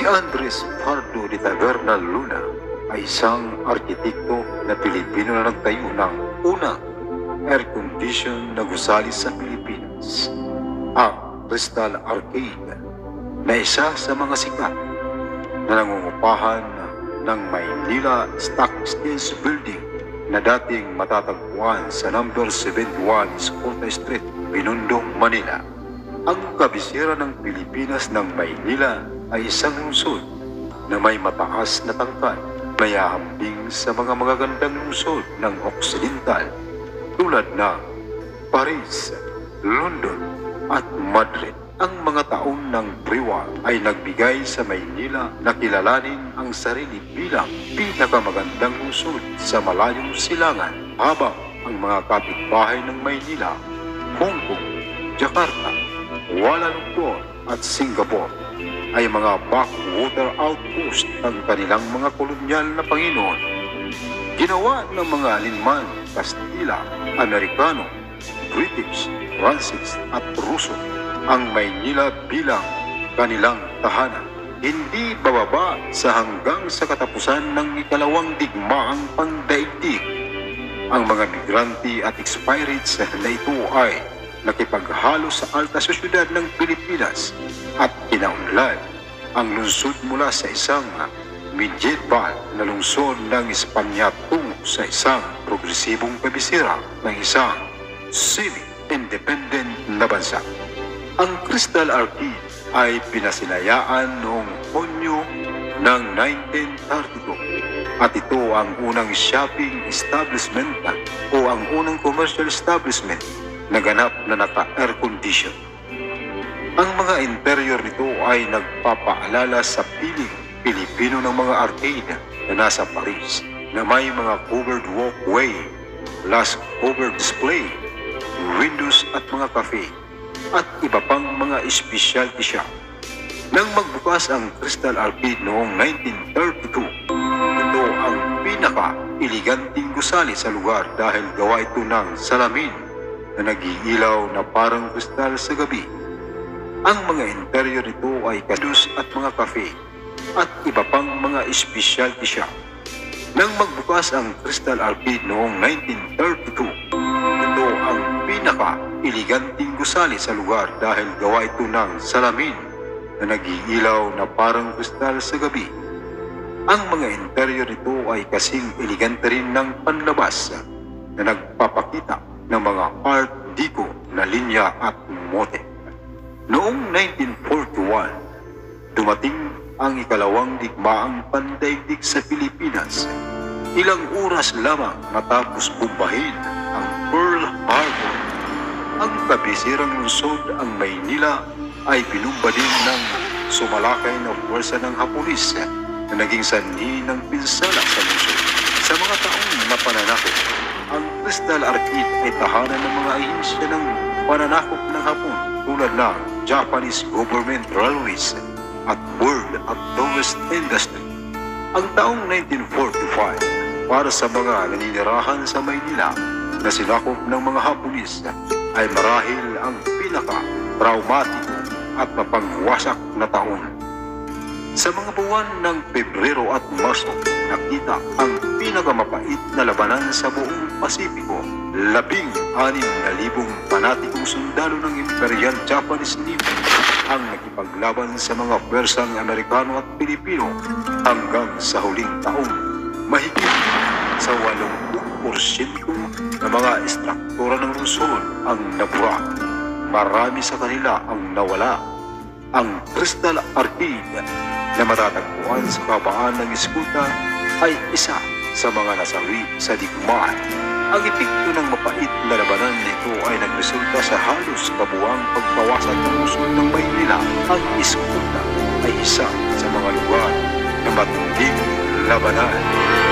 Andres Pardo de Taberna Luna ay isang arkitekto na Pilipino na nagtayo ng unang air-conditioned na gusali sa Pilipinas, ang Crystal Arcade, na isa sa mga sikat na nangungupahan ng Manila Stock Exchange Building na dating matatagpuan sa number 71 Escolta Street, Binondo, Manila. Ang kabisera ng Pilipinas ng Maynila ay isang lungsod na may mataas na tangkad, may ahambing sa mga magagandang lungsod ng Occidental tulad ng Paris, London at Madrid. Ang mga taon ng Priwa ay nagbigay sa Maynila na kilalanin ang sarili bilang pinakamagandang lungsod sa malayong silangan, habang ang mga kapitbahay ng Maynila, Hong Kong, Jakarta, Kuala Lumpur at Singapore ay mga backwater outpost ng kanilang mga kolonyal na Panginoon. Ginawa ng mga alinman, Kastila, Amerikano, British, Francis at Ruso ang Maynila bilang kanilang tahanan, hindi bababa sa hanggang sa katapusan ng ikalawang digmaang pandaigdig. Ang mga migrante at expirates na ito ay nakipaghalo sa alta sosyedad ng Pilipinas at kinaunlad ang lungsod mula sa isang medieval na lungsod ng Espanya tungo sa isang progresibong kabisera ng isang semi-independent na bansa. Ang Crystal Arcade ay pinasilayaan noong Hunyo ng 1932 at ito ang unang shopping establishment o ang unang commercial establishment na ganap na naka-air condition. Ang mga interior nito ay nagpapaalala sa piling Pilipino ng mga arcade na nasa Paris, na may mga covered walkway, glass covered display, windows at mga cafe, at iba pang mga specialty shop. Nang magbukas ang Crystal Arcade noong 1932, ito ang pinaka-iliganting gusali sa lugar dahil gawa ito ng salamin na nag-iilaw na parang kristal sa gabi. Ang mga interior nito ay kadus at mga cafe at iba pang mga specialty shop. Nang magbukas ang Crystal Arcade noong 1932, ito ang pinaka-iliganting gusali sa lugar dahil gawa ito ng salamin na nag-iilaw na parang kristal sa gabi. Ang mga interior nito ay kasing elegante rin ng panlabas na nagpapakita ng mga art deco na linya at motif. Noong 1941, dumating ang ikalawang digmaang pandaigdig sa Pilipinas. Ilang oras lamang matapos bombahin ang Pearl Harbor, ang kabisirang lungsod ang Maynila ay binumba din ng sumalakay na puwersa ng Hapones na naging sanhi ng pinsala sa lungsod. Sa mga taong na pananakot, ang Crystal Arcade ay tahanan ng mga ahensya ng pananakop ng Hapon tulad ng Japanese Government Railways at World at Tourist Industry. Ang taong 1945, para sa mga naninirahan sa Maynila na sinakop ng mga Hapones, ay marahil ang pinaka-traumatiko at mapangwasak na taon. Sa mga buwan ng Pebrero at Marso, nakita ang pinakamapait na labanan sa buong Pasipiko. 16,000 panatikong sundalo ng Imperial Japanese Navy ang nakipaglaban sa mga pwersang Amerikano at Pilipino hanggang sa huling taong mahigit sa 80% ng mga istruktura ng lungsod ang nabura. Marami sa kanila ang nawala. Ang Crystal Arcade na matatagpuan sa kabaan ng Escolta ay isa sa mga nasawi sa digmaan. Ang epekto ng mapait na labanan nito ay nagresulta sa halos kabuang pagbawasan ng lungsod ng Maynila. Ang Escolta ay isa sa mga lugar na matinding labanan.